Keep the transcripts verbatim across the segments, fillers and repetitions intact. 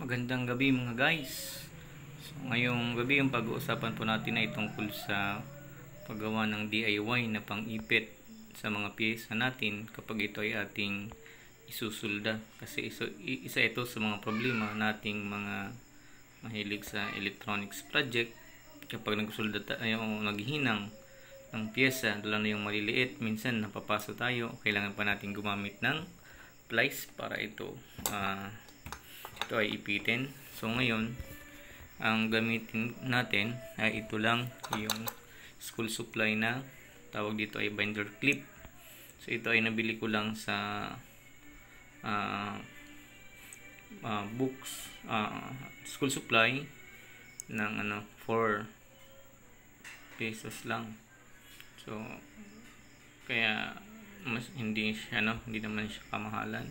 Magandang gabi mga guys. So, ngayong gabi ang pag-uusapan po natin ay tungkol sa paggawa ng D I Y na pang-ipit sa mga piyesa natin kapag ito ay ating isusulda. Kasi isa, isa ito sa mga problema nating mga mahilig sa electronics project. Kapag nagsulda tayo o naghinang ng piyesa, lalo na yung maliliit, minsan napapaso tayo, kailangan pa natin gumamit ng plies para ito uh, ito ay ipitin. So ngayon, ang gamitin natin ay ito lang, yung school supply na tawag dito ay binder clip. So ito ay nabili ko lang sa uh, uh, books uh, school supply ng ano four pesos lang. So kaya mas hindi siya no, hindi naman siya kamahalan.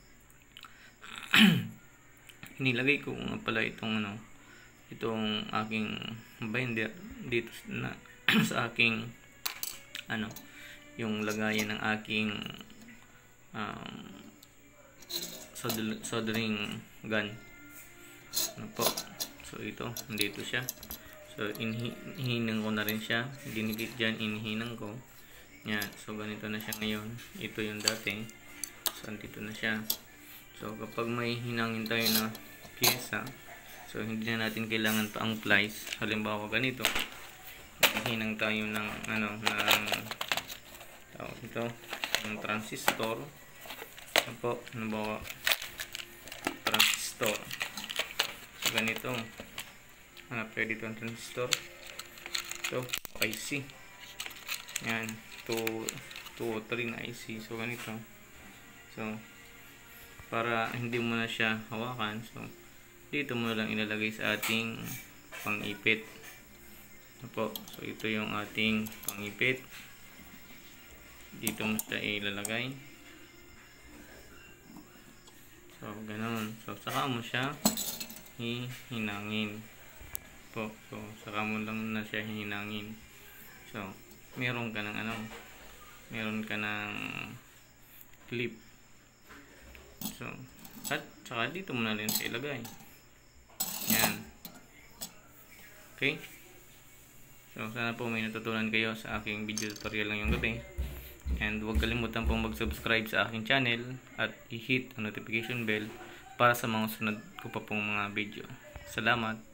Inilagay ko nga pala itong ano, itong aking binder dito na sa aking ano, yung lagayan ng aking um, solder, soldering gun. Ano po? So ito, dito siya. So inhinang ko na rin siya. Dinikit dyan, inhinang ko. Yan. So ganito na siya ngayon. Ito yung dati. So dito na siya. So kapag may hinangin tayo na pyesa, so hindi na natin kailangan pa ang plies. Halimbawa ganito, hinang tayo ng ano, ng tawag ito, ng transistor. Ano po, halimbawa transistor. So ganito, hanap tayo dito ang transistor. Ito, I C. Yan, two o three na I C. So ganito. So para hindi mo na siya hawakan, so dito mo lang ilalagay sa ating pang-ipit. Apo, so ito yung ating pang-ipit. Dito mo siya ilalagay. So ganoon. So saka mo siya hihinangin. Po, so saka mo lang na siya hihinangin. So meron ka ng ano, meron ka ng clip. So at saka dito mo na rin siya ilagay. Yan. Okay? So, sana po may natutunan kayo sa aking video tutorial ngayong gabi. And huwag kalimutan pong mag-subscribe sa aking channel at i-hit ang notification bell para sa mga sunod ko pa pong mga video. Salamat!